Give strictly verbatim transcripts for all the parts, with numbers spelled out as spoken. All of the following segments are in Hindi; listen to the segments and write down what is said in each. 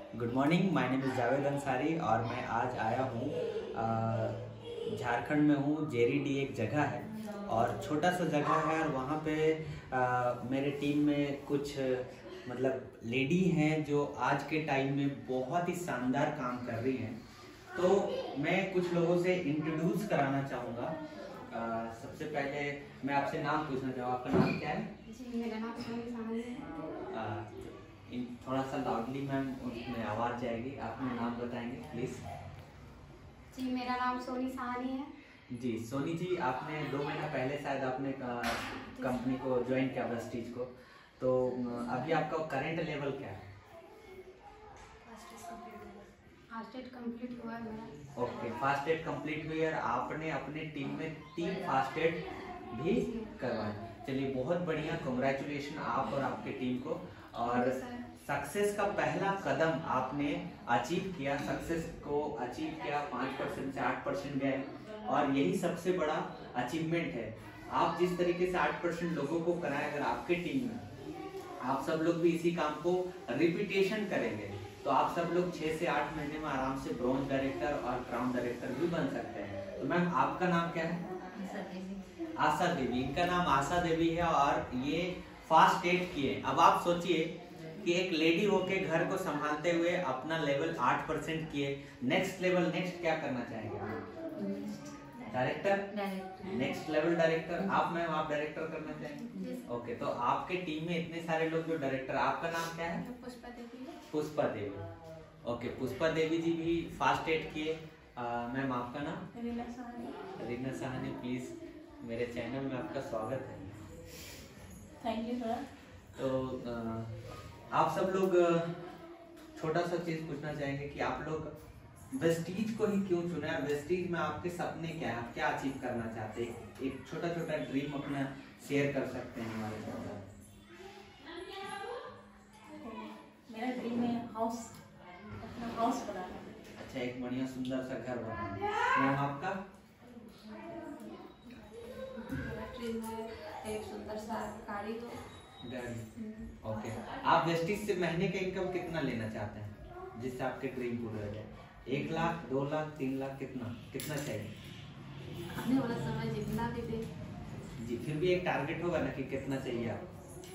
Good morning, my name is Javed Ansari और मैं आज आया हूँ झारखंड में हूँ। जेरीडी एक जगह है और छोटा सा जगह है और वहाँ पे आ, मेरे टीम में कुछ मतलब लेडी हैं जो आज के टाइम में बहुत ही शानदार काम कर रही हैं। तो मैं कुछ लोगों से इंट्रोड्यूस कराना चाहूँगा। सबसे पहले मैं आपसे नाम पूछना चाहूँगा, आपका नाम क्या है? जी, मेरा नाम सोनी साहनी है। इन थोड़ा सा लाउडली मैम उसमें आवाज़ जाएगी, अपना नाम बताएंगे प्लीज़। जी, मेरा नाम सोनी साहनी है। जी सोनी जी, आपने दो महीना पहले शायद आपने कंपनी को ज्वाइन किया वेस्टीज को, तो अभी आपका करंट लेवल क्या है? फर्स्ट एड कंप्लीट हुआ है मेरा। ओके, फास्ट एड कंप्लीट हुई और आपने अपने टीम में तीन फास्ट एड भी करवाए। चलिए बहुत बढ़िया, कांग्रेचुलेशन आप और आपके टीम को। और सक्सेस का पहला कदम आपने अचीव किया, सक्सेस को अचीव किया, पाँच परसेंट से आठ परसेंट गए और यही सबसे बड़ा अचीवमेंट है। आप जिस तरीके से आठ परसेंट लोगों को कराए, अगर आपके टीम में आप सब लोग भी इसी काम को रिपीटेशन करेंगे तो आप सब लोग छः से आठ महीने में आराम से ब्रॉन्ज डायरेक्टर और क्राउन डायरेक्टर भी बन सकते हैं। तो मैम आपका नाम क्या है? आशा देवी। इनका नाम आशा देवी है और ये फास्ट एड किए। अब आप सोचिए कि एक लेडी होके घर को संभालते हुए अपना लेवल आठ परसेंट किए, नेक्स्ट लेवल नेक्स्ट क्या करना चाहेंगे? Director, next level director. आप मैम आप डायरेक्टर करना चाहेंगे? ओके, तो आपके टीम में इतने सारे लोग जो डायरेक्टर, आपका नाम क्या है? पुष्पा देवी। पुष्पा देवी। ओके, पुष्पा देवी जी भी फास्ट एड किए। मैम आपका नाम? रीना साहनी। रीना साहनी, प्लीज मेरे चैनल में आपका स्वागत है। Thank you sir. तो आ, आप सब लोग छोटा सा चीज पूछना चाहेंगे कि आप लोग वेस्टीज को ही क्यों चुना है? वेस्टीज में आपके सपने क्या है, आप क्या अचीव करना चाहते हैं? एक छोटा छोटा ड्रीम अपना शेयर कर सकते हैं हमारे साथ। मेरा ड्रीम है हाउस, अपना हाउस बनाना। अच्छा, एक बढ़िया सुंदर सा घर बनाना। मैम आपका? मेरा ड्रीम है एक सुंदर सा गाड़ी हो। गाड़ी। ओके, आप वेस्टीज से महीने का इनकम कितना लेना चाहते हैं जिससे आपके ड्रीम पूरे हो जाए? एक लाख, दो लाख, तीन लाख, कितना कितना चाहिए? आने वाला समय जितना भी दे। जी, फिर भी एक टारगेट होगा ना कि कितना चाहिए आप?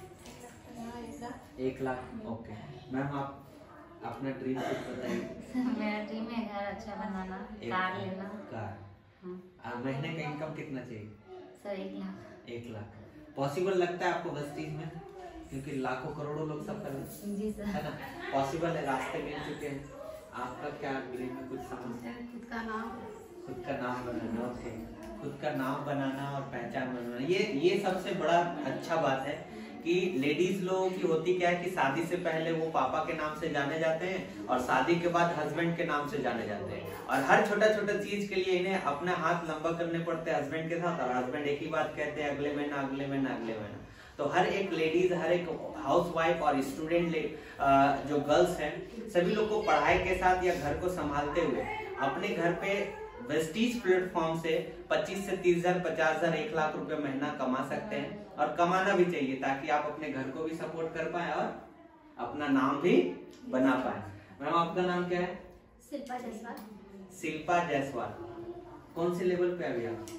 एक लाख। ओके मैम, आप अपना ड्रीम कुछ बताइए। मेरा ड्रीम है घर अच्छा बनाना, कार लेना। कार। महीने का इनकम कितना चाहिए? सर एक लाख। एक लाख पॉसिबल लगता है आपको वेस्टीज में? क्योंकि लाखों करोड़ों लोग सब कर रहे हैं। जी सर। है ना, पॉसिबल है, रास्ते मिल चुके हैं। आपका क्या ड्रीम है, कुछ समझते हैं? खुद का नाम, खुद का नाम बनाना। ओके, खुद का नाम बनाना और पहचान बनाना, ये ये सबसे बड़ा अच्छा बात है कि लेडीज लोगों की होती क्या है कि शादी से पहले वो पापा के नाम से जाने जाते हैं और शादी के बाद हस्बैंड के नाम से जाने जाते हैं और हर छोटा छोटा चीज के लिए इन्हें अपना हाथ लंबा करने पड़ते हैं हस्बैंड के साथ, और हस्बैंड एक ही बात कहते हैं, अगले महीना अगले महीना अगले महीना। तो हर एक लेडीज, हर एक हाउस वाइफ और स्टूडेंट जो गर्ल्स हैं, सभी लोग को पढ़ाई के साथ या घर को संभालते हुए अपने घर पे वेस्टीज प्लेटफॉर्म से पच्चीस से तीस हजार, पचास हजार, एक लाख रुपए महीना कमा सकते हैं और कमाना भी चाहिए ताकि आप अपने घर को भी सपोर्ट कर पाए और अपना नाम भी बना पाए। मैम आपका नाम क्या है? शिल्पा जायसवाल। शिल्पा जायसवाल। कौन से लेवल पे अभी आप?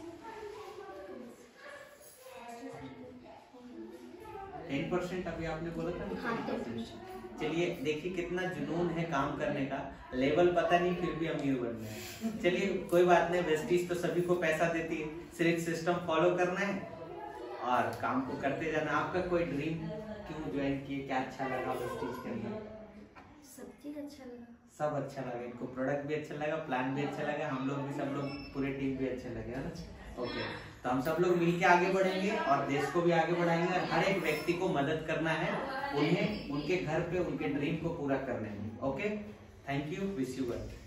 टेन परसेंट अभी आपने बोला था। चलिए देखिए कितना जुनून है काम करने का, लेवल पता नहीं फिर भी अमीर बन गए। चलिए कोई बात नहीं, वेस्टीज तो सभी को पैसा देती है, सिर्फ सिस्टम फॉलो करना है और काम को करते जाना। आपका कोई ड्रीम क्यों ज्वाइन किए, क्या अच्छा लगा वेस्टीज के अंदर? सब चीज अच्छा लगा। सब अच्छा लगा, इनको प्रोडक्ट भी अच्छा लगा, प्लान भी अच्छा लगा, हम लोग भी, सब लोग पूरे टीम भी अच्छे लगे, है ना? ओके, तो हम सब लोग मिलके आगे बढ़ेंगे और देश को भी आगे बढ़ाएंगे और हर एक व्यक्ति को मदद करना है उन्हें उनके घर पे उनके ड्रीम को पूरा करने में। Okay, thank you, wish you well.